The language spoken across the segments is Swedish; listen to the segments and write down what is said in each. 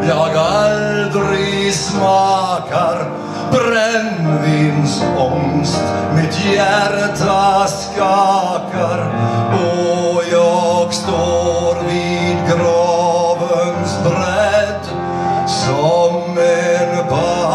jag aldrig smakar brännvinsångst, mitt hjärta skakar och jag står vid gravens bredd som en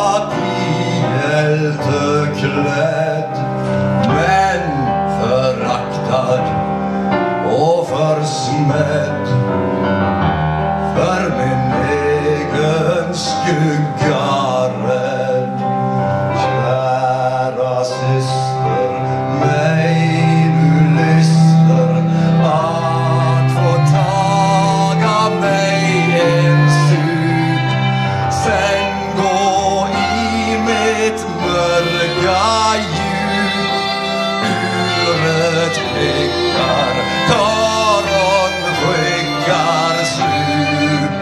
hjälte klädd, men föraktad och försmädd för min egen skugga rädd. Kära syster, mig du lyster att få taga mig en sup, sen gå i mitt mörka djup. Uret pickar, karon skickar slup.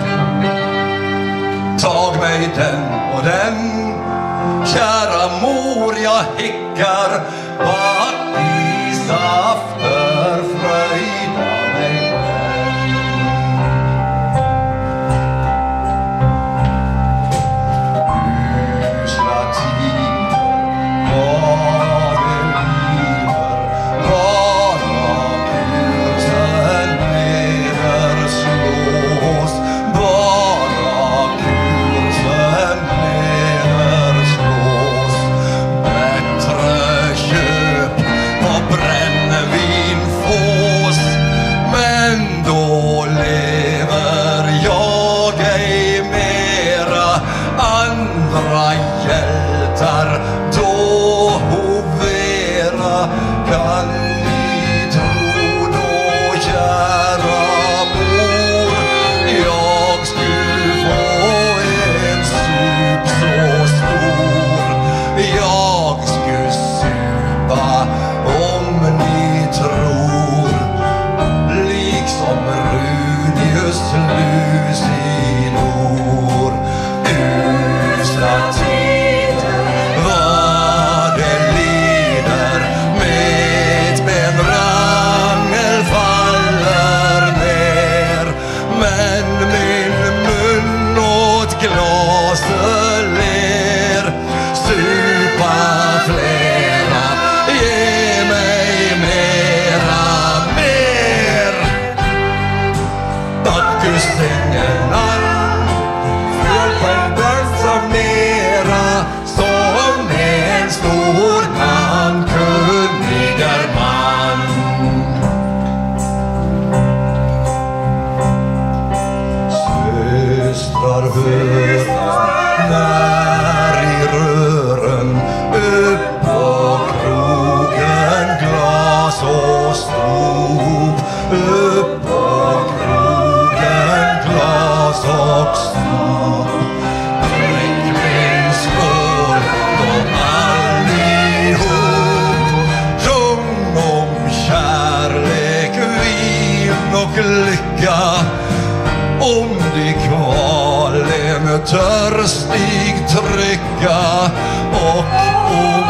Tag mig den och den, kära mor, jag hickar. Vart i safter fröjda mig usla tider, var det lider, bara kursen nederslås, bara kursen nederslås. Bättre köp på brännvinfås, men då lever jag ej mera. Andra hjältar då hovera, kan ni tro då, kära mor, jag skulle få en sup så stor. Jag skulle supa om ni tror, liksom Runius Lucidor. Usla tider, vad det lider, med benrangel faller ner, men min mun åt glaset ler. Supa flera, ge mig mera, mer. Bacchus-sängen all, föll på en börn som mera, som en stor namnkunniger man. Systrar höra när i rören, upp på krogen glas och stop, upp på krogen glas och stop. Drick min skål då allihop, sjung om kärlek, vin och lycka. Om de kvalen törstig trycka och om